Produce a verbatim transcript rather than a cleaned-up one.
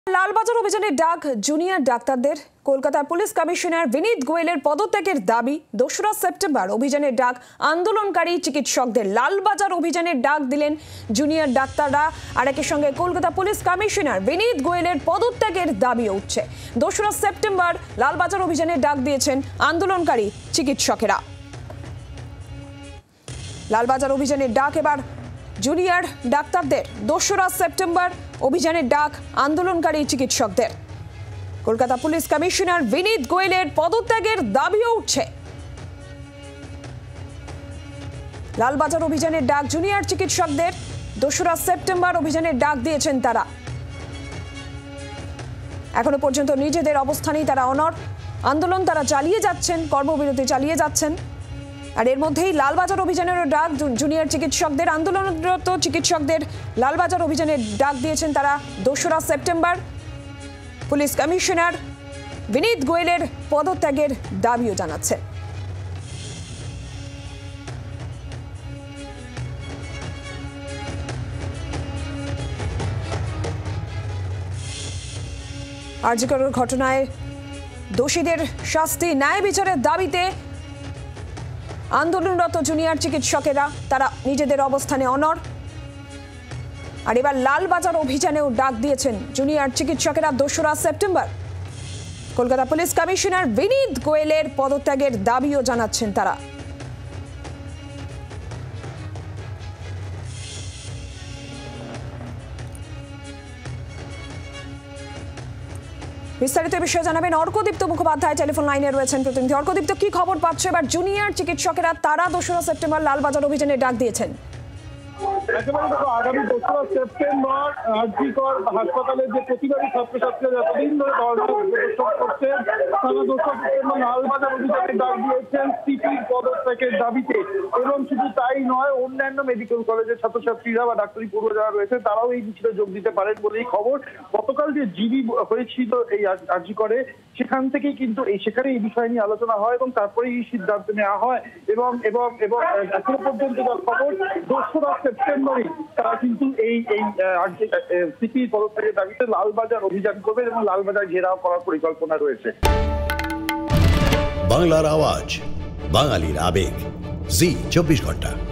লালবাজার অভিযানের ডাক জুনিয়র ডাক্তারদের। কলকাতার পুলিশ কমিশনার বিনীত গোয়েলের পদত্যাগের দাবি। দোসরা সেপ্টেম্বর অভিযানের ডাক আন্দোলনকারী চিকিৎসকদের। লালবাজার অভিযানের ডাক দিলেন জুনিয়র ডাক্তাররা। আর একই সঙ্গে কলকাতা পুলিশ কমিশনার বিনীত গোয়েলের পদত্যাগের দাবিও উঠছে। দোসরা সেপ্টেম্বর লালবাজার অভিযানের ডাক দিয়েছেন আন্দোলনকারী চিকিৎসকেরা। লালবাজার অভিযানের ডাক এবার জুনিয়র ডাক্তারদের। দোসরা সেপ্টেম্বর অভিযানের ডাক আন্দোলনকারী চিকিৎসকদের। কলকাতা পুলিশ কমিশনার বিনীত গোয়েলের পদত্যাগের দাবিও উঠছে। লালবাজার অভিযানের ডাক জুনিয়র চিকিৎসকদের। দোসরা সেপ্টেম্বর অভিযানের ডাক দিয়েছেন তারা। এখনো পর্যন্ত নিজেদের অবস্থানেই তারা অনড়। আন্দোলন তারা চালিয়ে যাচ্ছেন, কর্মবিরতি চালিয়ে যাচ্ছেন। আর এর মধ্যেই লালবাজার অভিযানেরও ডাক জুনিয়র চিকিৎসকদের। আন্দোলনরত চিকিৎসকদের লালবাজার অভিযানের ডাক দিয়েছেন তারা। দোসরা সেপ্টেম্বর পুলিশ কমিশনার বিনীত গোয়েলের পদত্যাগের দাবিও জানাচ্ছে। আরজি করের ঘটনায় দোষীদের শাস্তি, ন্যায় বিচারের দাবিতে আন্দোলনরত জুনিয়র চিকিৎসকেরা তারা নিজেদের অবস্থানে অনড়। আর এবার লালবাজার অভিযানেও ডাক দিয়েছেন জুনিয়র চিকিৎসকেরা। দোসরা September Kolkata police commissioner Vineet গোয়েলের পদত্যাগের দাবিও জানাচ্ছেন তারা। বিস্তারিত বিষয়ে জানাবেন অর্কদীপ্ত মুখোপাধ্যায়। টেলিফোন লাইনে রয়েছেন প্রতিনিধি অর্কদীপ্ত। কি খবর পাচ্ছ এবার জুনিয়র চিকিৎসকেরা তারা দোসরা সেপ্টেম্বর লালবাজার অভিযানে ডাক দিয়েছেন? একেবারে দেখো, আগামী দোসরা সেপ্টেম্বর আরজিকর হাসপাতালের যে প্রতিবাদী ছাত্রছাত্রীরা এতদিন ধরে প্রদর্শন করছেন, তারা দোসরা সেপ্টেম্বর লালবাজার অভিযানে ডাক দিয়েছেন সিপির পদত্যাগের দাবিতে। এবং শুধু তাই নয়, অন্যান্য মেডিকেল কলেজের ছাত্রছাত্রীরা বা ডাক্তারি পড়ুয়া যারা রয়েছে তারাও এই মিছিলে যোগ দিতে পারেন বলেই খবর। গতকাল যে জিবি হয়েছিল এই আরজিকরে, সেখান থেকেই কিন্তু এই সেখানে এই বিষয় নিয়ে আলোচনা হয় এবং তারপরে এই সিদ্ধান্ত নেওয়া হয়। এবং এবং এবং এখনো পর্যন্ত যা খবর, দোসরা সেপ্টেম্বরই তারা কিন্তু এই এই সিপি পদত্যাগের দাবিতে লালবাজার অভিযান করবে এবং লালবাজার ঘেরাও করার পরিকল্পনা রয়েছে। বাংলার আওয়াজ, বাঙালির আবেগ, জি চব্বিশ ঘন্টা।